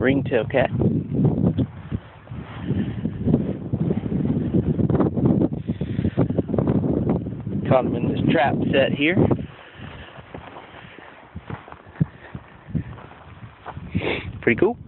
ringtail cat. Caught him in this trap set here. Pretty cool.